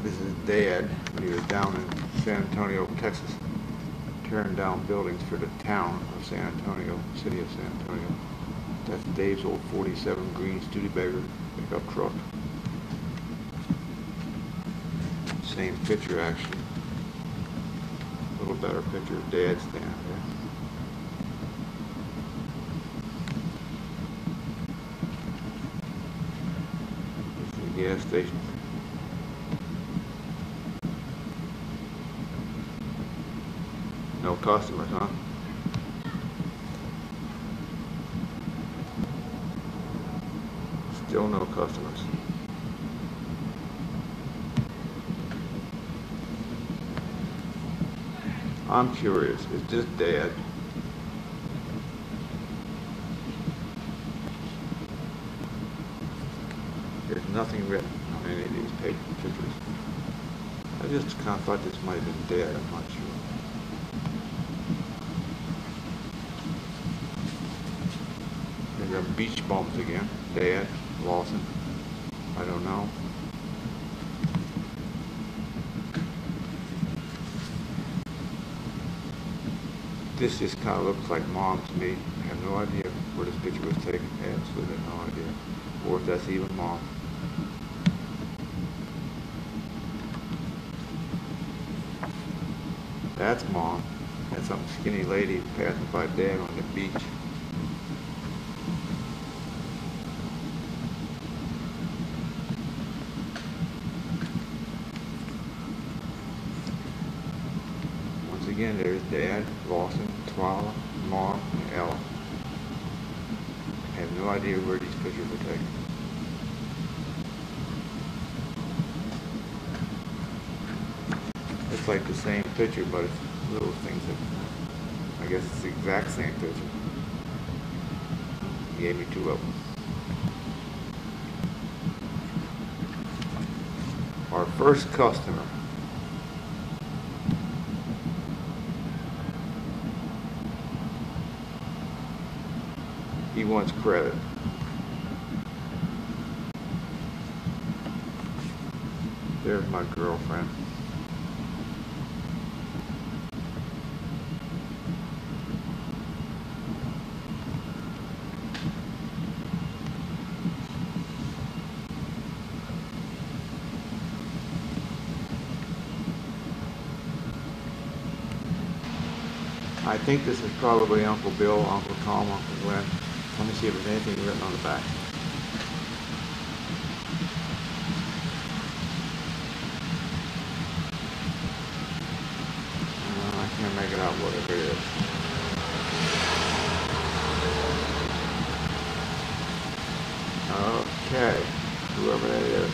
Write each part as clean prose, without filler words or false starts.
This is Dad when he was down in San Antonio, Texas, tearing down buildings for the town of San Antonio, city of San Antonio. That's Dave's old 47 green Studebaker pickup truck. Same picture actually. A little better picture of Dad standing there. This is the gas station. No customers, huh? Still no customers. I'm curious, is this Dad? There's nothing written on any of these pictures. I just kind of thought this might have been Dad, I'm not sure. There's a beach bums again. Dad, Lawson, I don't know. This just kind of looks like Mom to me. I have no idea where this picture was taken. Absolutely no idea. Or if that's even Mom. That's Mom. That's some skinny lady passing by Dad on the beach. Once again, there's Dad, Lawson, Twyla, Mom, and Ella. I have no idea where these pictures were taken. It's like the same picture, but it's little things that, I guess it's the exact same picture. He gave me two of them. Our first customer. He wants credit. There's my girlfriend. I think this is probably Uncle Bill, Uncle Tom, Uncle Glenn. Let me see if there's anything written on the back. I can't make it out whatever it is. Okay, whoever that is.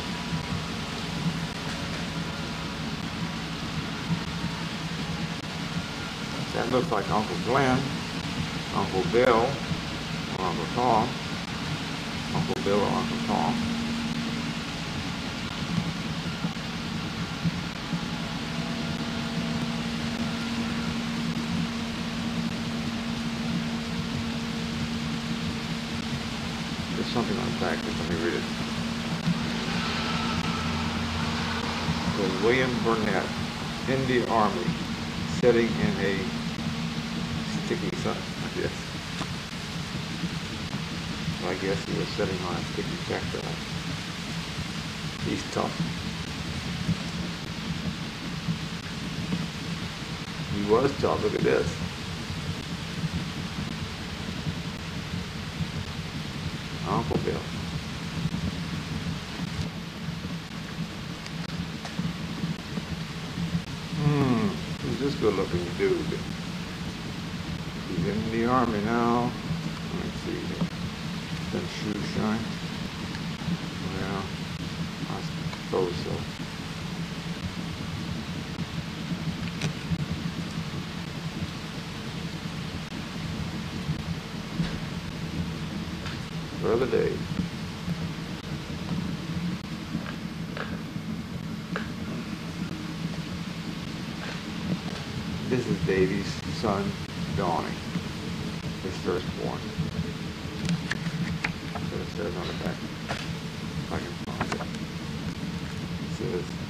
That looks like Uncle Glenn, Uncle Bill, or Uncle Tom, Uncle Bill or Uncle Tom. There's something on the back, let me read it. So William Burnett, in the Army, sitting in a sticky sun, I guess. So I guess he was sitting on a sticky tractor. He's tough. He was tough, look at this. Uncle Bill. Who's this good looking dude? He's in the Army now. Let me see here. Them shoes shine. Well, I suppose so. Brother Dave. This is Davy's son, Donnie, his firstborn. So it says on the back, if I can find it. It says